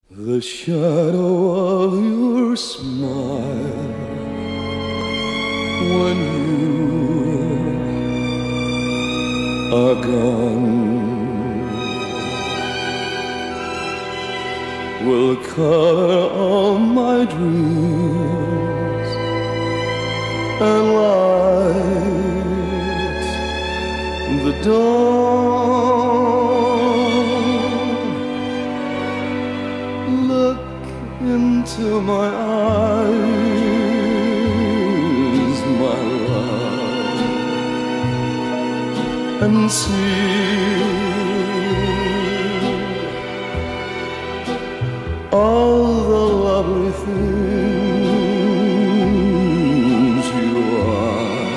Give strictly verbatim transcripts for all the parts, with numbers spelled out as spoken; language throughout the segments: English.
The shadow of your smile when you are gone will color all my dreams and light the dawn. Look into my eyes, my love, and see all the lovely things you are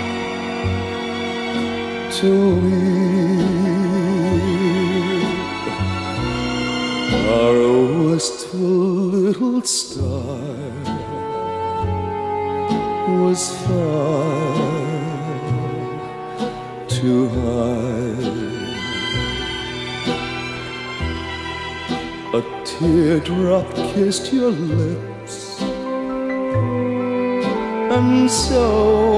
to me. Our wistful little star was far too high. A teardrop kissed your lips, and so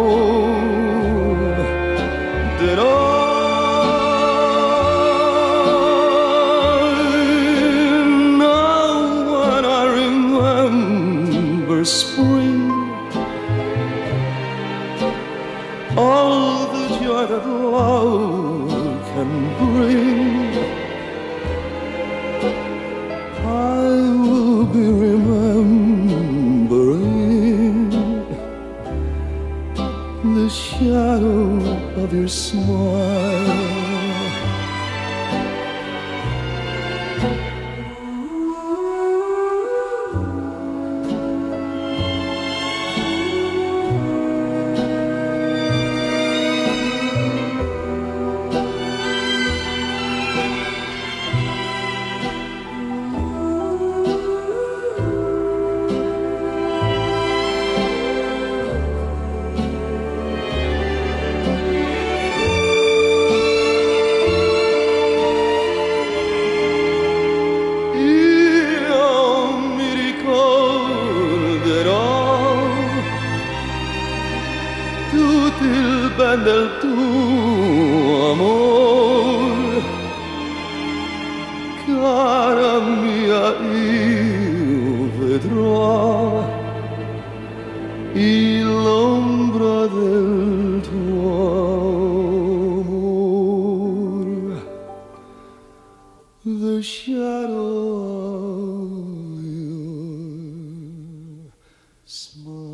did I. Now when I remember spring, all the joy that love can bring, I will be remembering the shadow of your smile. Tutto il ben del tuo amor, cara mia, io vedrò l'ombra del tuo amor, the shadow of your smile.